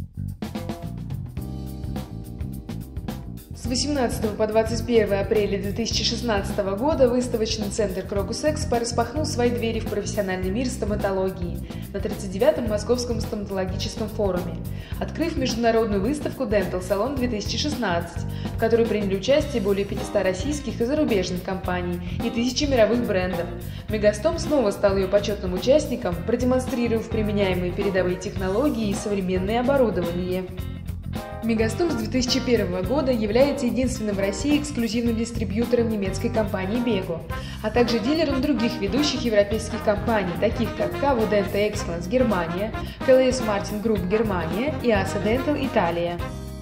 С 18 по 21 апреля 2016 года выставочный центр Крокус Экспо распахнул свои двери в профессиональный мир стоматологии на 39-м Московском стоматологическом форуме, открыв международную выставку Dental Salon 2016, в которой приняли участие более 500 российских и зарубежных компаний и тысячи мировых брендов. Мегастом снова стал ее почетным участником, продемонстрировав применяемые передовые технологии и современное оборудование. Мегастом с 2001 года является единственным в России эксклюзивным дистрибьютором немецкой компании Bego, а также дилером других ведущих европейских компаний, таких как KV Dental Excellence Германия, KLS Martin Group Германия и ASA Dental Италия.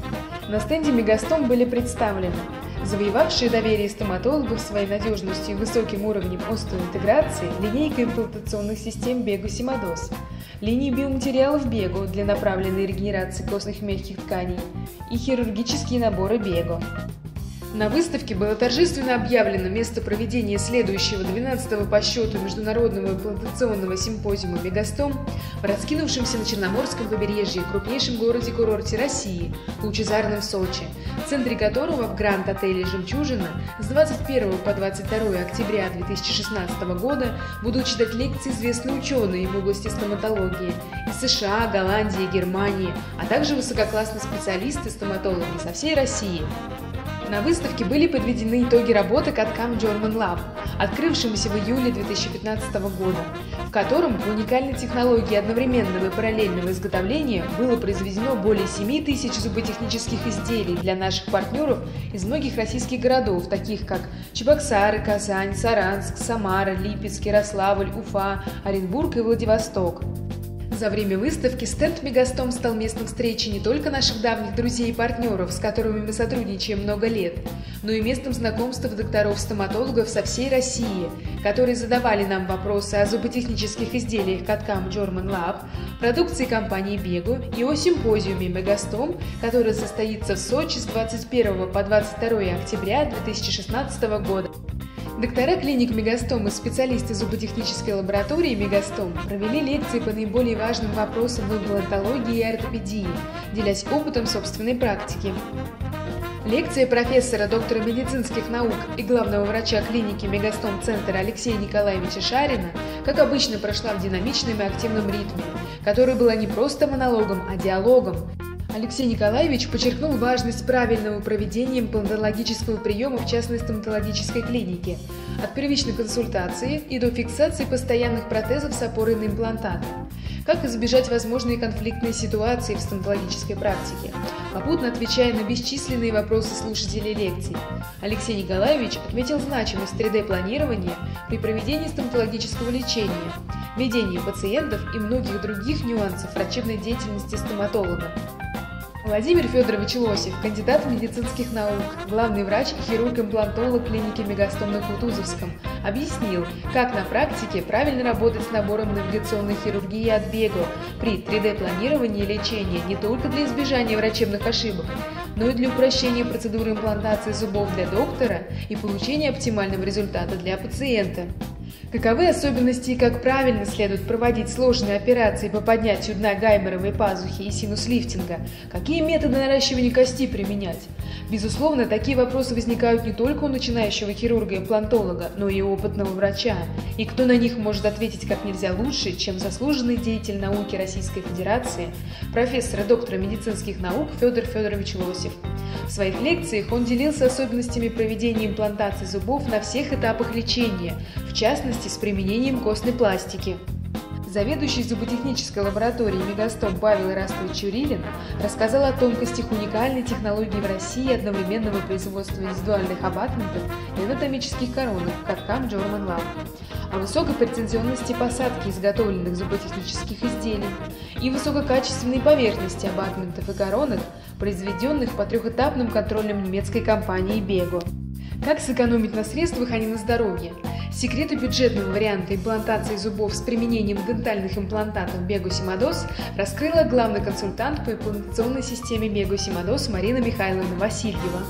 На стенде Мегастом были представлены завоевавшие доверие стоматологов своей надежностью и высоким уровнем остеоинтеграции линейка имплантационных систем Bego Simados, линии биоматериалов Bego для направленной регенерации костных мягких тканей и хирургические наборы Bego. На выставке было торжественно объявлено место проведения следующего 12-го по счету международного имплантационного симпозиума «Мегастом» в раскинувшемся на Черноморском побережье крупнейшем городе-курорте России – Лучезарном Сочи, в центре которого в Гранд-отеле «Жемчужина» с 21 по 22 октября 2016 года будут читать лекции известные ученые в области стоматологии из США, Голландии, Германии, а также высококлассные специалисты-стоматологи со всей России. На выставке были подведены итоги работы CAD/CAM German Lab, открывшемуся в июле 2015 года, в котором по уникальной технологии одновременного и параллельного изготовления было произведено более 7000 зуботехнических изделий для наших партнеров из многих российских городов, таких как Чебоксары, Казань, Саранск, Самара, Липецк, Ярославль, Уфа, Оренбург и Владивосток. За время выставки стенд Мегастом стал местом встречи не только наших давних друзей и партнеров, с которыми мы сотрудничаем много лет, но и местом знакомства докторов-стоматологов со всей России, которые задавали нам вопросы о зуботехнических изделиях CAD/CAM German Lab, продукции компании Bego и о симпозиуме Мегастом, который состоится в Сочи с 21 по 22 октября 2016 года. Доктора клиник Мегастом и специалисты зуботехнической лаборатории Мегастом провели лекции по наиболее важным вопросам в имплантологии и ортопедии, делясь опытом собственной практики. Лекция профессора, доктора медицинских наук и главного врача клиники Мегастом-центра Алексея Николаевича Шарина, как обычно, прошла в динамичном и активном ритме, которая была не просто монологом, а диалогом. Алексей Николаевич подчеркнул важность правильного проведения имплантологического приема в частной стоматологической клинике, от первичной консультации и до фиксации постоянных протезов с опорой на имплантаты. Как избежать возможные конфликтные ситуации в стоматологической практике, попутно отвечая на бесчисленные вопросы слушателей лекций. Алексей Николаевич отметил значимость 3D-планирования при проведении стоматологического лечения, ведении пациентов и многих других нюансов врачебной деятельности стоматолога. Владимир Федорович Лосев, кандидат медицинских наук, главный врач и хирург-имплантолог клиники Мегастом на Кутузовском, объяснил, как на практике правильно работать с набором навигационной хирургии от Bego при 3D-планировании лечения не только для избежания врачебных ошибок, но и для упрощения процедуры имплантации зубов для доктора и получения оптимального результата для пациента. Каковы особенности и как правильно следует проводить сложные операции по поднятию дна гайморовой пазухи и синус-лифтинга? Какие методы наращивания кости применять? Безусловно, такие вопросы возникают не только у начинающего хирурга-имплантолога, но и у опытного врача. И кто на них может ответить как нельзя лучше, чем заслуженный деятель науки Российской Федерации, профессор и доктор медицинских наук Федор Федорович Лосев. В своих лекциях он делился особенностями проведения имплантации зубов на всех этапах лечения, в частности с применением костной пластики. Заведующий зуботехнической лабораторией Мегастом Павел Ирастович Чурилин рассказал о тонкостях уникальной технологии в России одновременного производства индивидуальных абатментов и анатомических коронок CAD/CAM German Lab, о высокой претензионности посадки изготовленных зуботехнических изделий и высококачественной поверхности абатментов и коронок, произведенных по трехэтапным контролям немецкой компании Bego. Как сэкономить на средствах, а не на здоровье? Секреты бюджетного варианта имплантации зубов с применением дентальных имплантатов Bego Simados раскрыла главный консультант по имплантационной системе Bego Simados Марина Михайловна Васильева.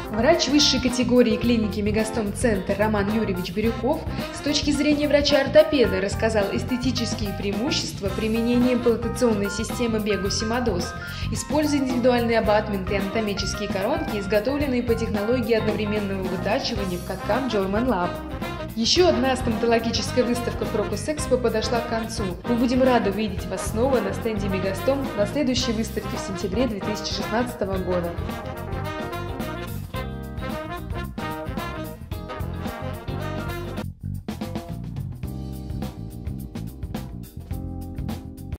Врач высшей категории клиники Мегастом-центр Роман Юрьевич Бирюков с точки зрения врача-ортопеда рассказал эстетические преимущества применения имплантационной системы Бегу-Симодоз, используя индивидуальный абатмент и анатомические коронки, изготовленные по технологии одновременного вытачивания в каткам German Lab. Еще одна стоматологическая выставка Crocus Expo подошла к концу. Мы будем рады увидеть вас снова на стенде Мегастом на следующей выставке в сентябре 2016 года.